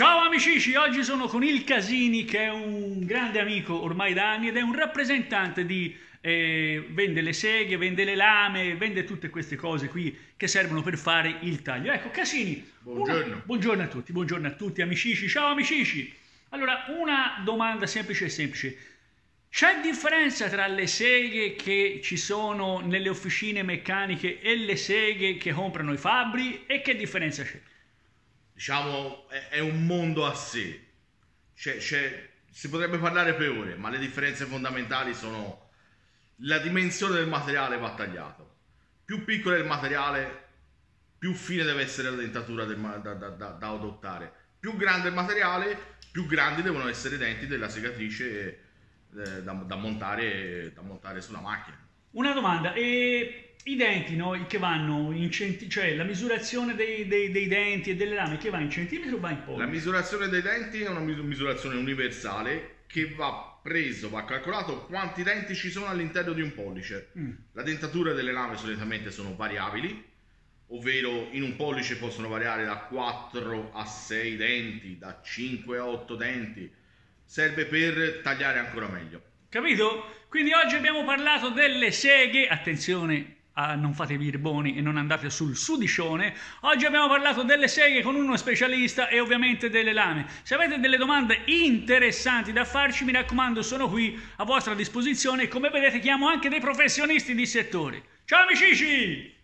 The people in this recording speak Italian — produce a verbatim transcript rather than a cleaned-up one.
Ciao amici, oggi sono con il Casini, che è un grande amico ormai da anni ed è un rappresentante di... Eh, vende le seghe, vende le lame, vende tutte queste cose qui che servono per fare il taglio. Ecco, Casini, buongiorno. Una... buongiorno a tutti, buongiorno a tutti amici, ciao amici. Allora, una domanda semplice e semplice. C'è differenza tra le seghe che ci sono nelle officine meccaniche e le seghe che comprano i fabbri? E che differenza c'è? Diciamo, è, è un mondo a sé. C'è, c'è, si potrebbe parlare per ore, ma le differenze fondamentali sono la dimensione del materiale va tagliato. Più piccolo è il materiale, più fine deve essere la dentatura del, da, da, da, da adottare. Più grande il materiale, più grandi devono essere i denti della segatrice eh, da, da, montare, da montare sulla macchina. Una domanda, e i denti, no, che vanno in centimetri, cioè la misurazione dei, dei, dei denti e delle lame, che va in centimetri o va in pollici? La misurazione dei denti è una misurazione universale che va preso, va calcolato quanti denti ci sono all'interno di un pollice. Mm. La dentatura delle lame solitamente sono variabili, ovvero in un pollice possono variare da quattro a sei denti, da cinque a otto denti, serve per tagliare ancora meglio. Capito? Quindi oggi abbiamo parlato delle seghe, attenzione, a non fate birboni e non andate sul sudicione. Oggi abbiamo parlato delle seghe con uno specialista e ovviamente delle lame. Se avete delle domande interessanti da farci, mi raccomando, sono qui a vostra disposizione e come vedete chiamo anche dei professionisti di settore. Ciao amici!